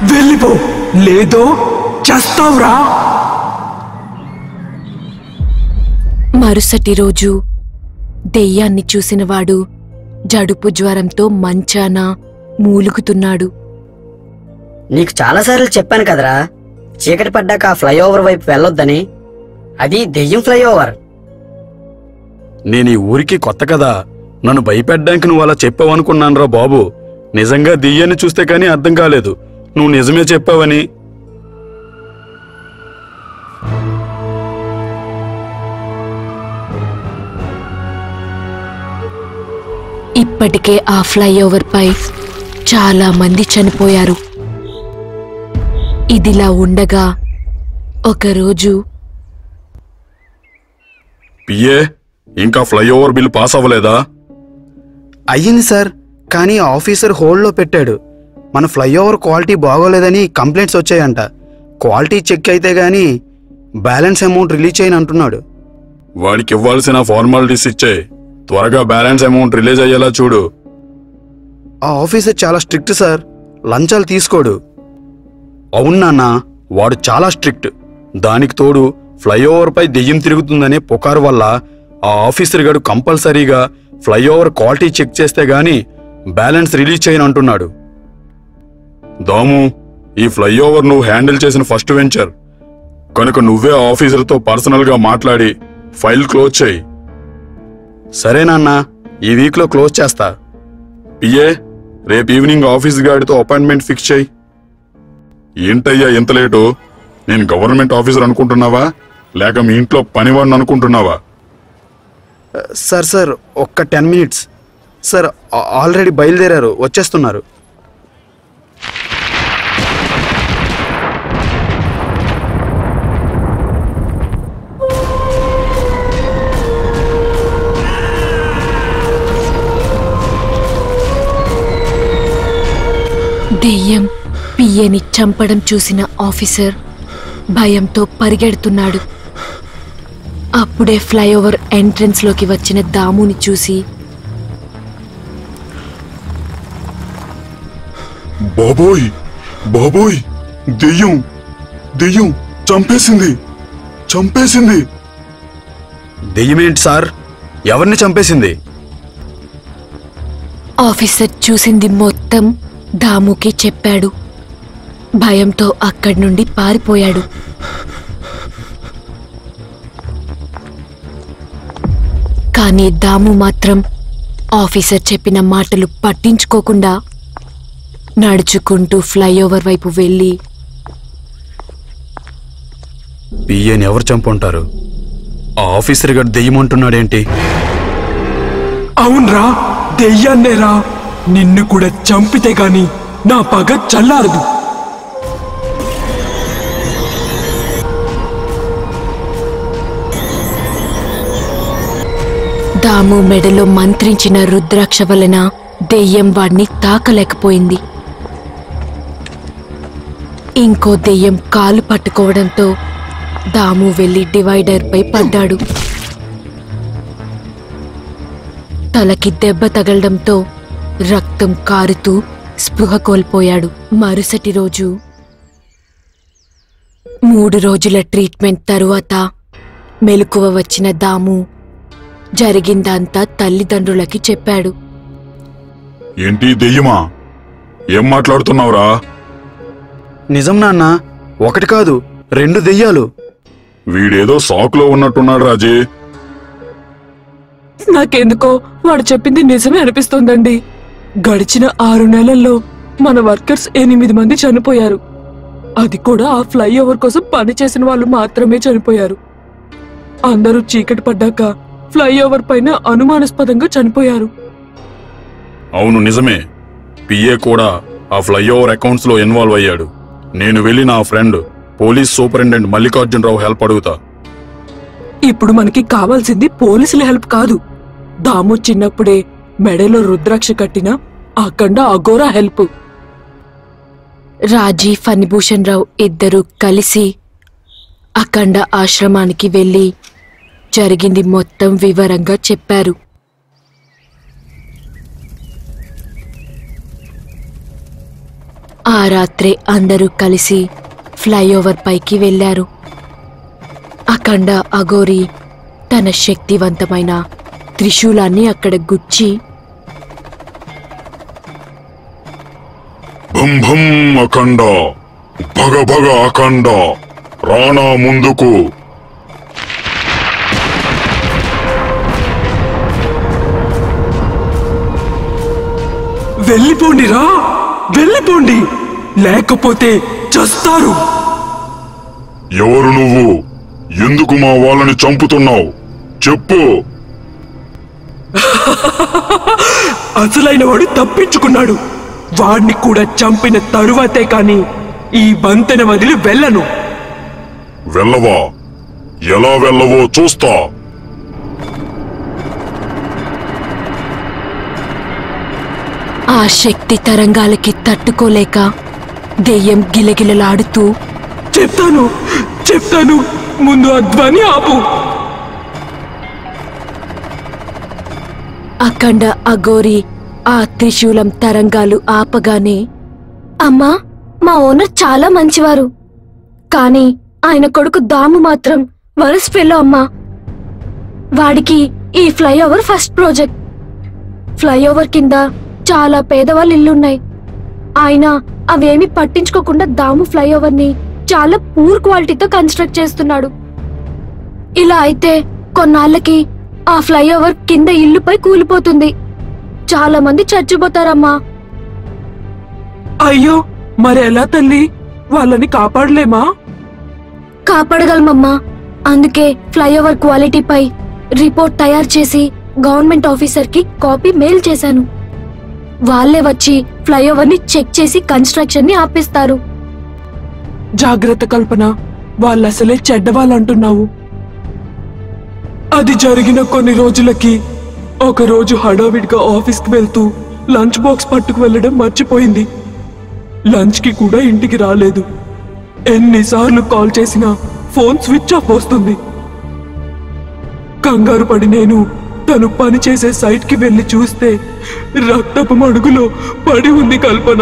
వెళ్ళిపో, లేదో చస్తావురా. మరుసటి రోజు దెయ్యాన్ని చూసినవాడు జడుపు జ్వరంతో మంచాన మూలుగుతున్నాడు. నీకు చాలాసార్లు చెప్పాను కదరా, చీకటి పడ్డాక ఆ ఫ్లైఓవర్ వైపు వెళ్ళొద్దని. అది దెయ్యం ఫ్లైఓవర్. నేను ఈ ఊరికి కొత్త కదా, నన్ను భయపెట్టడానికి నువ్వు అలా చెప్పావనుకున్నానురా బాబు. నిజంగా దెయ్యాన్ని చూస్తే కానీ అర్థం కాలేదు నువ్వు నిజమే చెప్పావని. ఇప్పటికే ఆ ఫ్లైఓవర్ పై చాలా మంది చనిపోయారు. ఇదిలా ఉండగా ఒకరోజు, పిఏ, ఇంకా ఫ్లైఓవర్ బిల్ పాస్ అవ్వలేదా? అయ్యింది సార్, కానీ ఆఫీసర్ హోల్డ్లో పెట్టాడు. మన ఫ్లైఓవర్ క్వాలిటీ బాగోలేదని కంప్లైంట్స్ వచ్చాయంట. క్వాలిటీ చెక్ అయితే గానీ బ్యాలెన్స్ అమౌంట్ రిలీజ్ చేయని అంటున్నాడు. వాడికి ఇవ్వాల్సిన ఫార్మాలిటీస్ ఇచ్చే, త్వరగా బ్యాలెన్స్ అమౌంట్ రిలీజ్ అయ్యేలా చూడు. ఆ ఆఫీసర్ చాలా స్ట్రిక్ట్ సార్, లంచాలు తీసుకోడు. అవును నాన్న, వాడు చాలా స్ట్రిక్ట్. దానికి తోడు ఫ్లైఓవర్ పై దెయ్యం తిరుగుతుందనే పుకారు వల్ల ఆ ఆఫీసర్ గారు కంపల్సరీగా ఫ్లైఓవర్ క్వాలిటీ చెక్ చేస్తే గాని బ్యాలెన్స్ రిలీజ్ చేయని అంటున్నాడు. దాము, ఈ ఫ్లైఓవర్ నువ్వు హ్యాండిల్ చేసిన ఫస్ట్ వెంచర్ కనుక నువ్వే ఆ ఆఫీసర్తో పర్సనల్గా మాట్లాడి ఫైల్ క్లోజ్ చేయి. సరే నాన్న, ఈ వీక్లో క్లోజ్ చేస్తా. పిఏ, రేపు ఈవినింగ్ ఆఫీస్ గాడితో అపాయింట్మెంట్ ఫిక్స్ చేయి. ఏంటయ్యా ఇంత లేటు? నేను గవర్నమెంట్ ఆఫీసర్ అనుకుంటున్నావా లేక మీ ఇంట్లో పనివాడిని అనుకుంటున్నావా? సార్ ఒక్క 10 minutes సార్. ఆల్రెడీ బయలుదేరారు, వచ్చేస్తున్నారు. దెయ్యం పిఏని చంపడం చూసిన ఆఫీసర్ భయంతో పరిగెడుతున్నాడు. అప్పుడే ఫ్లైఓవర్ ఎంట్రన్స్ లోకి వచ్చిన దాముని చూసి, బాబోయ్ బాబోయ్, దెయ్యం దెయ్యం చంపేసింది చంపేసింది. దెయ్యమేంటి సార్, ఎవరిని చంపేసింది? ఆఫీసర్ చూసింది మొత్తం దాముకి చెప్పాడు. భయంతో అక్కడి నుండి పారిపోయాడు. కానీ దాము మాత్రం ఆఫీసర్ చెప్పిన మాటలు పట్టించుకోకుండా నడుచుకుంటూ ఫ్లైఓవర్ వైపు వెళ్ళి, పిఏని ఎవరు చంపుంటారు? ఆ ఆఫీసర్ గారు దెయ్యం అంటున్నాడేంటి? అవునరా, దెయ్యాన్నేరా. నిన్ను కూడా చంపితే గాని నా పగ చల్లారదు. దాము మెడలో మంత్రించిన రుద్రాక్ష వలన దెయ్యం వాణ్ణి తాకలేకపోయింది. ఇంకో దెయ్యం కాలు పట్టుకోవడంతో దాము వెళ్లి డివైడర్ పై పడ్డాడు. తలకి దెబ్బ తగలడంతో రక్తం కారుతూ స్పృహ కోల్పోయాడు. మరుసటి రోజు 3 రోజుల ట్రీట్మెంట్ తరువాత మెలకువ వచ్చిన దాము జరిగిందంతా తల్లిదండ్రులకి చెప్పాడు. ఏంటి దెయ్యమా? ఏం మాట్లాడుతున్నావురా? నిజం నాన్న, ఒకటి కాదు 2 దెయ్యాలు. వీడేదో సాకులో ఉన్నట్టున్నాడు రాజీ. నాకెందుకో వాడు చెప్పింది నిజమే అనిపిస్తోందండి. గడిచిన 6 నెలల్లో మన వర్కర్స్ 8 మంది చనిపోయారు. అది కూడా ఆ ఫ్లైఓవర్ కోసం పనిచేసిన వాళ్ళు మాత్రమే చనిపోయారు. అందరూ చీకటి పడ్డాక ఫ్లైఓవర్ పైన అనుమానాస్పదంగా చనిపోయారు. అవును నిజమే, పిఏ కూడా ఆ ఫ్లైఓవర్ అకౌంట్స్ లో ఇన్వాల్వ్ అయ్యాడు. నేను వెళ్ళి నా friend police superintendent Mallikarjunarao help అడుగుతా. ఇప్పుడు మనకి కావాల్సింది పోలీసుల హెల్ప్ కాదు, దాము చిన్నప్పుడే మెడలో రుద్రాక్ష కట్టిన అఖండ అఘోరా హెల్ప్. రాజీ, ఫణిభూషణ్ రావు ఇద్దరూ కలిసి అఖండ ఆశ్రమానికి వెళ్లి జరిగింది మొత్తం వివరంగా చెప్పారు. ఆ రాత్రే అందరూ కలిసి ఫ్లైఓవర్ పైకి వెళ్లారు. అఖండ అఘోరి తన శక్తివంతమైన త్రిశూలాన్ని అక్కడ గుచ్చి, భం భం అఖండ, భగ భగ అఖండ, రానా ముందుకు. వెళ్ళిపోండిరా, వెళ్ళిపోండి, లేకపోతే చస్తారు. ఎవరు నువ్వు? ఎందుకు మా వాళ్ళని చంపుతున్నావు? చెప్పు. అసలైన వాడు తప్పించుకున్నాడు. వాడిని కూడా చంపిన తరువాతే కాని ఈ వంతెన వదిలి వెళ్ళను. వెళ్ళవా? ఎలా వెళ్ళవో చూస్తా. ఆ శక్తి తరంగాలకి తట్టుకోలేక దెయ్యం గిలగిలలాడుతూ, చెప్తాను, చెప్తాను, ముందు ఆ ధ్వని ఆపు. అఖండ అఘోరి ఆ త్రిశూలం తరంగాలు ఆపగానే, అమ్మా, మా ఓనర్ చాలా మంచివారు, కానీ ఆయన కొడుకు దాము మాత్రం వరస్ ఫెలో అమ్మా. వాడికి ఈ ఫ్లైఓవర్ ఫస్ట్ ప్రాజెక్ట్. ఫ్లైఓవర్ కింద చాలా పేదవాళ్ళ ఇల్లున్నాయి. ఆయన అవేమి పట్టించుకోకుండా దాము ఫ్లైఓవర్ ని చాలా పూర్ క్వాలిటీతో కన్స్ట్రక్ట్ చేస్తున్నాడు. ఇలా అయితే కొన్నాళ్ళకి ఆ ఫ్లైఓవర్ కింద ఇల్లుపై కూలిపోతుంది. చాలా మంది చచ్చిపోతారమ్మా. అయ్యో, మరెలా తల్లి? వాళ్ళని కాపాడలేమా? కాపాడగలమమ్మా. అందుకే ఫ్లైఓవర్ క్వాలిటీపై రిపోర్ట్ తయారు చేసి గవర్నమెంట్ ఆఫీసర్ కి కాపీ మెయిల్ చేశాను. వాళ్ళే వచ్చి ఫ్లైఓవర్ ని చెక్ చేసి కన్స్ట్రక్షన్ ని ఆపిస్తారు. జాగ్రత్త కల్పన, వాళ్ళసలే చెడ్డవాళ్ళంటున్నావు. అది జరిగిన కొన్ని రోజులకి ఒకరోజు హడావిడిగా ఆఫీస్కి వెళ్తూ లంచ్ బాక్స్ పట్టుకు వెళ్ళడం మర్చిపోయింది. లంచ్కి కూడా ఇంటికి రాలేదు. ఎన్నిసార్లు కాల్ చేసినా ఫోన్ స్విచ్ ఆఫ్ వస్తుంది. కంగారు పడి నేను తను పనిచేసే సైట్కి వెళ్ళి చూస్తే రక్తపు మడుగులో పడి ఉంది కల్పన.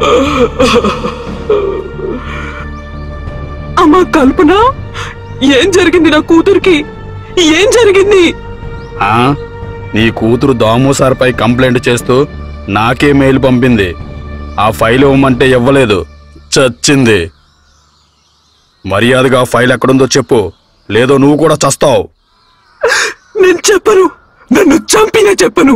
అమ్మా కల్పన, ఏం జరిగింది నా కూతురికి? ఏం జరిగింది? నీ కూతురు దాము సార్పై కంప్లైంట్ చేస్తూ నాకే మెయిల్ పంపింది. ఆ ఫైల్ ఇవ్వమంటే ఇవ్వలేదు, చచ్చింది. మర్యాదగా ఫైల్ ఎక్కడుందో చెప్పు, లేదో నువ్వు కూడా చస్తావు. నేను చెప్పను, నన్ను చంపినా చెప్పను.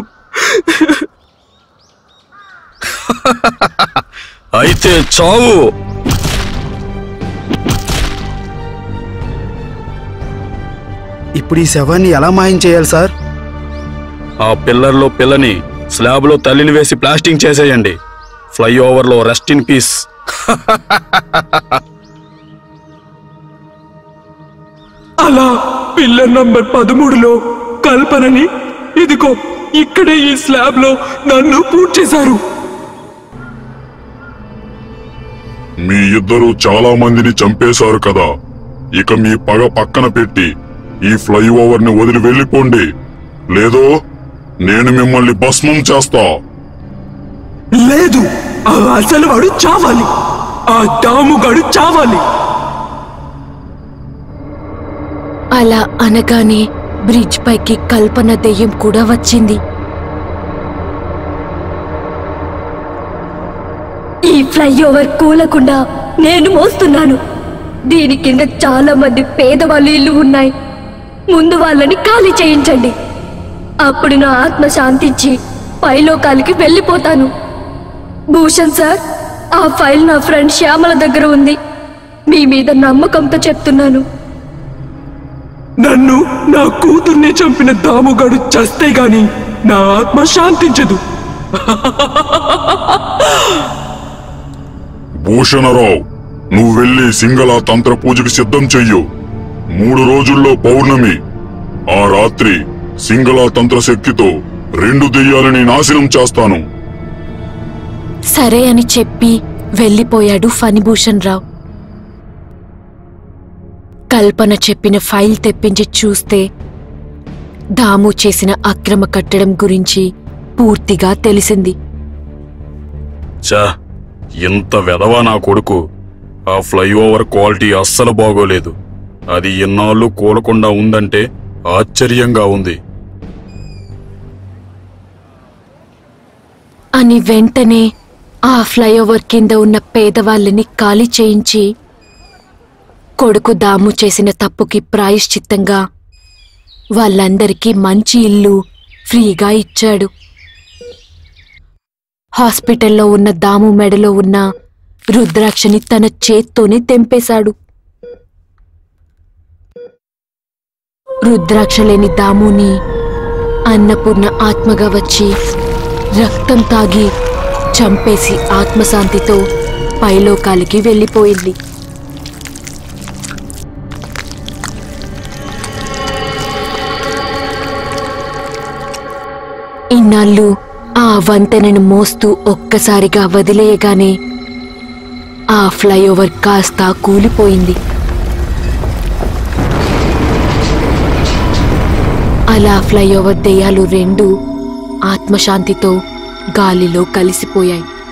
అయితే చావు. ఇప్పుడు ఈ శవాన్ని ఎలా మాయం చేయాలి సార్? ఆ పిల్లర్లో పిల్లని, స్లాబ్లో తల్లిని వేసి ప్లాస్టింగ్ చేసేయండి. ఫ్లైఓవర్లో రెస్ట్ ఇన్ పీస్. అలా పిల్లర్ నంబర్ 13లో కల్పనని ఇదిగో ఇక్కడే ఈ స్లాబ్ లో నన్ను పూర్తి చేశారు. మీ ఇద్దరు చాలా మందిని చంపేశారు కదా. ఇక మీ పగ పక్కన పెట్టి ఈ ఫ్లైఓవర్ ని వదిలి వెళ్ళిపోండి, లేదో నేను మిమ్మల్ని భస్మం చేస్తా. లేదు, ఆ అసలు వాడు చావాలి. ఆ దాముగాడు చావాలి. అలా అనగానే బ్రిడ్జ్ పైకి కల్పన దెయ్యం కూడా వచ్చింది. ఈ ఫ్లైఓవర్ కూలకుండా నేను మోస్తున్నాను. దీని కింద చాలా మంది పేదవాళ్ళు ఇల్లు ఉన్నాయి. ముందు వాళ్ళని ఖాళీ చేయించండి. అప్పుడు నా ఆత్మ శాంతించి పైలోకాలకి వెళ్ళిపోతాను. భూషణ్ సార్, ఆ ఫైల్ నా ఫ్రెండ్ శ్యామల దగ్గర ఉంది. మీ మీద నమ్మకంతో చెప్తున్నాను. నన్ను నా కూతుర్ని చంపిన దాముగాడు చస్తే గాని నా ఆత్మ శాంతించదు. భూషణరావు, నువ్వు వెళ్ళి సింగళ తంత్ర పూజకి సిద్ధం చెయ్యు. 3 రోజుల్లో పౌర్ణమి. ఆ రాత్రి సింగళ తంత్ర శక్తితో 2 దెయ్యాలని నాశనం చేస్తాను. సరే అని చెప్పి వెళ్ళిపోయాడు ఫణిభూషణ్ రావు. కల్పన చెప్పిన ఫైల్ తెప్పించి చూస్తే దాము చేసిన అక్రమ కట్టడం గురించి పూర్తిగా తెలిసింది. ఇంత వెధవా నా కొడుకు. ఆ ఫ్లైఓవర్ క్వాలిటీ అస్సలు బాగోలేదు. అది ఎన్నాళ్ళు కూలకుండా ఉందంటే ఆశ్చర్యంగా ఉంది అని వెంటనే ఆ ఫ్లైఓవర్ కింద ఉన్న పేదవాళ్ళని ఖాళీ చేయించి కొడుకు దాము చేసిన తప్పుకి ప్రాయశ్చిత్తంగా వాళ్ళందరికీ మంచి ఇల్లు ఫ్రీగా ఇచ్చాడు. హాస్పిటల్లో ఉన్న దాము మెడలో ఉన్న రుద్రాక్షని తన చేత్తోనే తెంపేశాడు. రుద్రాక్ష లేని దాముని అన్నపూర్ణ ఆత్మగా వచ్చి రక్తం తాగి చంపేసి ఆత్మశాంతితో పైలోకాలకి వెళ్ళిపోయింది. ఇన్నాళ్ళు ఆ వంతెనను మోస్తూ ఒక్కసారిగా వదిలేయగానే ఆ ఫ్లైఓవర్ కాస్త కూలిపోయింది. అలా ఫ్లైఓవర్ దెయ్యాలు రెండు ఆత్మశాంతితో గాలిలో కలిసిపోయాయి.